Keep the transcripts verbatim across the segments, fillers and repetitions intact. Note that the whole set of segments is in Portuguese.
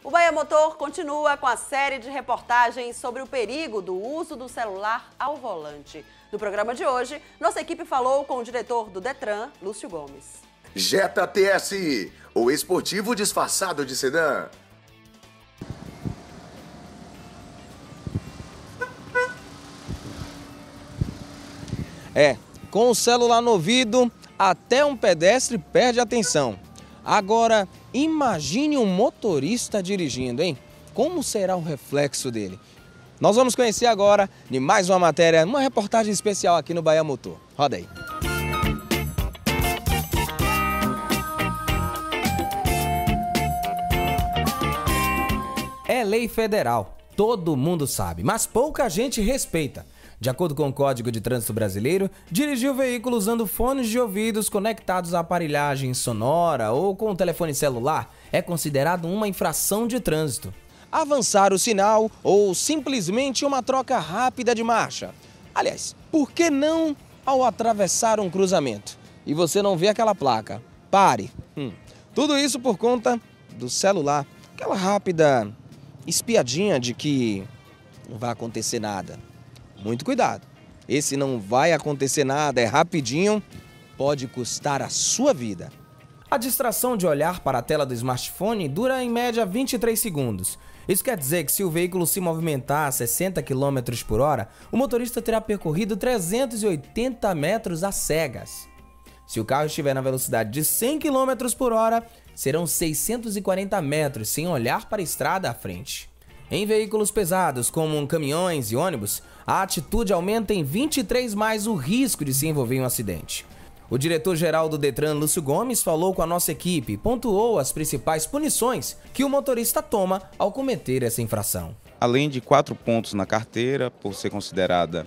O Bahia Motor continua com a série de reportagens sobre o perigo do uso do celular ao volante. No programa de hoje, nossa equipe falou com o diretor do Detran, Lúcio Gomes. Jetta T S I, o esportivo disfarçado de sedã. É, com o celular no ouvido, até um pedestre perde a atenção. Agora, imagine um motorista dirigindo, hein? Como será o reflexo dele? Nós vamos conhecer agora de mais uma matéria, uma reportagem especial aqui no Bahia Motor. Roda aí. É lei federal, todo mundo sabe, mas pouca gente respeita. De acordo com o Código de Trânsito Brasileiro, dirigir o veículo usando fones de ouvidos conectados à aparelhagem sonora ou com o telefone celular é considerado uma infração de trânsito. Avançar o sinal ou simplesmente uma troca rápida de marcha. Aliás, por que não ao atravessar um cruzamento e você não vê aquela placa? Pare! Hum. Tudo isso por conta do celular, aquela rápida espiadinha de que não vai acontecer nada. Muito cuidado, esse não vai acontecer nada, é rapidinho, pode custar a sua vida. A distração de olhar para a tela do smartphone dura em média vinte e três segundos. Isso quer dizer que se o veículo se movimentar a sessenta quilômetros por hora, o motorista terá percorrido trezentos e oitenta metros às cegas. Se o carro estiver na velocidade de cem quilômetros por hora, serão seiscentos e quarenta metros sem olhar para a estrada à frente. Em veículos pesados, como caminhões e ônibus, a atitude aumenta em vinte e três mais o risco de se envolver em um acidente. O diretor-geral do Detran, Lúcio Gomes, falou com a nossa equipe e pontuou as principais punições que o motorista toma ao cometer essa infração. Além de quatro pontos na carteira, por ser considerada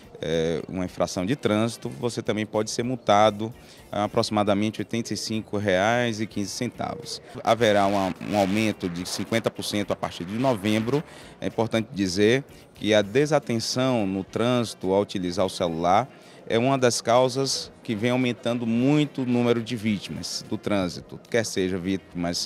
é, uma infração de trânsito, você também pode ser multado a aproximadamente oitenta e cinco reais e quinze centavos. Haverá uma, um aumento de cinquenta por cento a partir de novembro. É importante dizer que a desatenção no trânsito ao utilizar o celular é uma das causas que vem aumentando muito o número de vítimas do trânsito, quer seja vítimas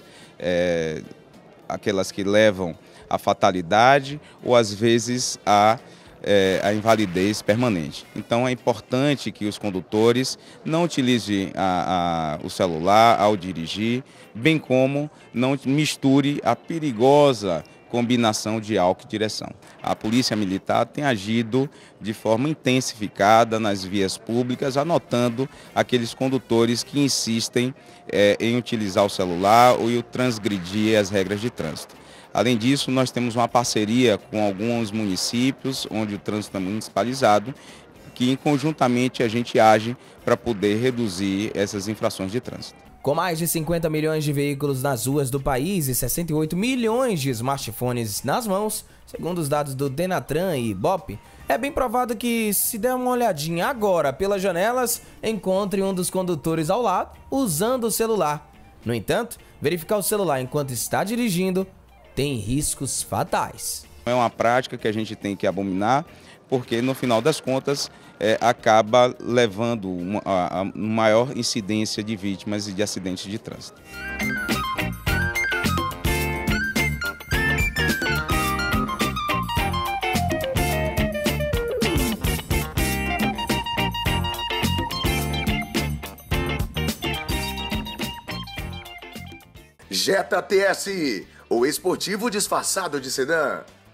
é, aquelas que levam à fatalidade ou às vezes a É, a invalidez permanente. Então é importante que os condutores não utilizem a, a, o celular ao dirigir, bem como não misture a perigosa combinação de álcool e direção. A Polícia Militar tem agido de forma intensificada nas vias públicas, anotando aqueles condutores que insistem é, em utilizar o celular ou transgredir as regras de trânsito. Além disso, nós temos uma parceria com alguns municípios, onde o trânsito é municipalizado, que conjuntamente a gente age para poder reduzir essas infrações de trânsito. Com mais de cinquenta milhões de veículos nas ruas do país e sessenta e oito milhões de smartphones nas mãos, segundo os dados do Denatran e Ibope, é bem provável que, se der uma olhadinha agora pelas janelas, encontre um dos condutores ao lado usando o celular. No entanto, verificar o celular enquanto está dirigindo tem riscos fatais. É uma prática que a gente tem que abominar, porque no final das contas é, acaba levando uma, a, a maior incidência de vítimas e de acidentes de trânsito. Jetta T S I, o esportivo disfarçado de sedã.